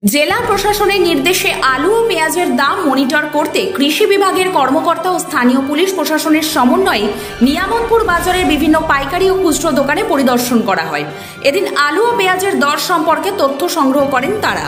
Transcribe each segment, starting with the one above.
জেলা প্রশাসনের নির্দেশে আলু ও পেঁয়াজের দাম মনিটর করতে কৃষি বিভাগের কর্মকর্তা ও স্থানীয় পুলিশ প্রশাসনের সমন্বয়ে নিয়ামতপুর বাজারের বিভিন্ন পাইকারি ও খুচরো দোকানে পরিদর্শন করা হয়। এদিন আলু ও পেঁয়াজের দর সম্পর্কে তথ্য সংগ্রহ করেন তারা।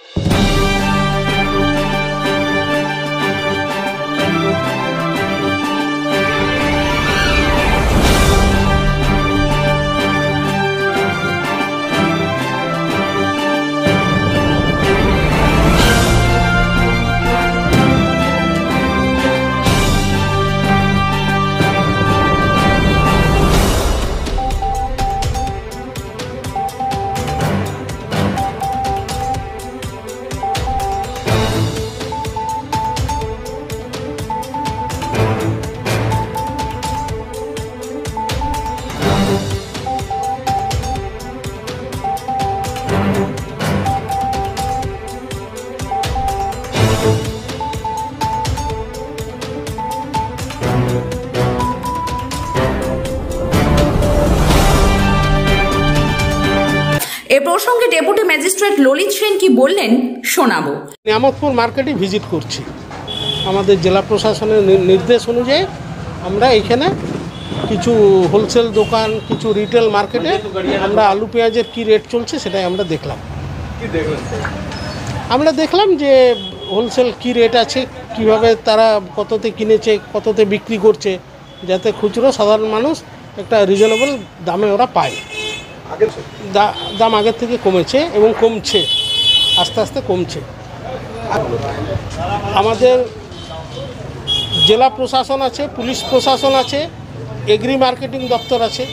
এ প্রসঙ্গে ডেপুটি ম্যাজিস্ট্রেট ললিত সেন কি বললেন শোনাবো। নিয়ামতপুর মার্কেটে ভিজিট করছি। আমাদের জেলা প্রশাসনের নির্দেশ অনুযায়ী আমরা এখানে কিছু হোলসেল দোকান, কিছু রিটেল মার্কেটে আমরা আলু পেঁয়াজের কী রেট চলছে সেটাই আমরা দেখলাম। আমরা দেখলাম যে হোলসেল কী রেট আছে, কিভাবে তারা কততে কিনেছে, কততে বিক্রি করছে, যাতে খুচরো সাধারণ মানুষ একটা রিজনেবল দামে ওরা পায়। দাম আগের থেকে কমেছে এবং কমছে, আস্তে আস্তে কমছে। আমাদের জেলা প্রশাসন আছে, পুলিশ প্রশাসন আছে, এগ্রি মার্কেটিং দপ্তর আছে,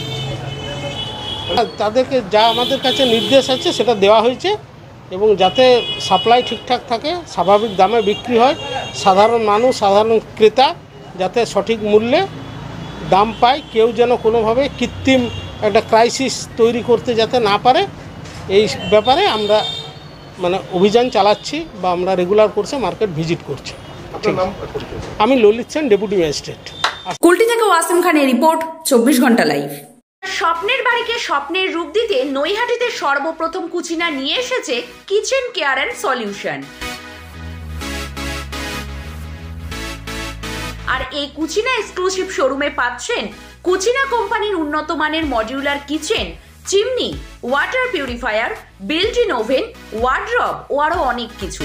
তাদেরকে যা আমাদের কাছে নির্দেশ আছে সেটা দেওয়া হয়েছে এবং যাতে সাপ্লাই ঠিকঠাক থাকে, স্বাভাবিক দামে বিক্রি হয়, সাধারণ মানুষ, সাধারণ ক্রেতা যাতে সঠিক মূল্যে দাম পায়, কেউ যেন কোনোভাবে কৃত্রিম একটা ক্রাইসিস তৈরি করতে যাতে না পারে, এই ব্যাপারে আমরা অভিযান চালাচ্ছি বা আমরা রেগুলার কোর্সে মার্কেট ভিজিট করছি। আমি ললিত সেন, ডেপুটি ম্যাজিস্ট্রেট। কুলটি থেকে ওয়াসিম খানের রিপোর্ট, 24 ঘন্টা লাইভ। স্বপ্নের বাড়িকে স্বপ্নের রূপ দিতে নৈহাটিতে সর্বপ্রথম কুচিনা নিয়ে এসেছে কিচেন কেয়ার অ্যান্ড সলিউশন। আর এই কুচিনা এক্সক্লুসিভ শোরুমে পাচ্ছেন কুচিনা কোম্পানির উন্নত মানের modular kitchen, chimney, water purifier, built in oven, wardrobe ও আরো অনেক কিছু।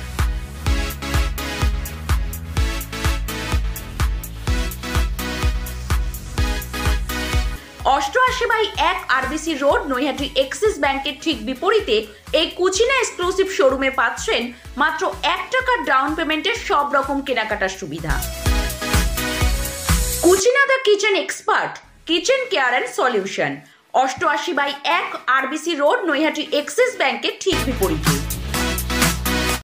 88/1 আরবিসি রোড, নৈহাটি এক্সিস ব্যাংকের ঠিক বিপরীতে এই কুচিনা এক্সক্লুসিভ শোরুমে পাচ্ছেন মাত্র 1 টাকার ডাউন পেমেন্টের সব রকম কেনাকাটার সুবিধা। Kutchina the kitchen expert, kitchen care and solution, 88/1 RBC road, Naihati Axis ব্যাংকের ঠিক বিপরীতে।